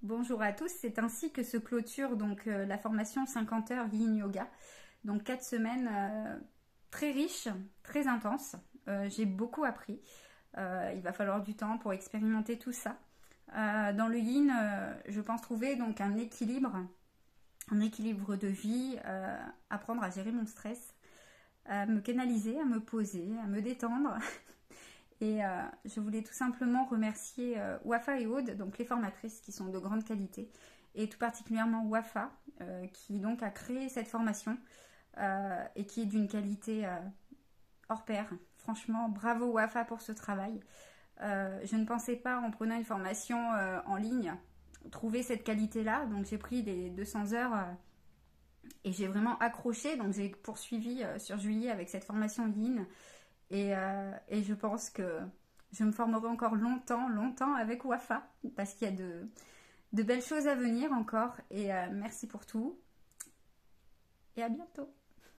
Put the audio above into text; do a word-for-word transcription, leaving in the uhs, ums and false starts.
Bonjour à tous, c'est ainsi que se clôture donc euh, la formation cinquante heures Yin Yoga. Donc quatre semaines euh, très riches, très intenses. Euh, j'ai beaucoup appris. Euh, il va falloir du temps pour expérimenter tout ça. Euh, dans le Yin, euh, je pense trouver donc un équilibre, un équilibre de vie, euh, apprendre à gérer mon stress, à me canaliser, à me poser, à me détendre. Et euh, je voulais tout simplement remercier euh, Wafa et Aude, donc les formatrices qui sont de grande qualité, et tout particulièrement Wafa, euh, qui donc a créé cette formation euh, et qui est d'une qualité euh, hors pair. Franchement, bravo Wafa pour ce travail. Euh, je ne pensais pas, en prenant une formation euh, en ligne, trouver cette qualité-là. Donc j'ai pris les deux cents heures euh, et j'ai vraiment accroché. Donc j'ai poursuivi euh, sur juillet avec cette formation Yin. Et, euh, et je pense que je me formerai encore longtemps, longtemps avec Wafa, parce qu'il y a de, de belles choses à venir encore. Et euh, merci pour tout. Et à bientôt.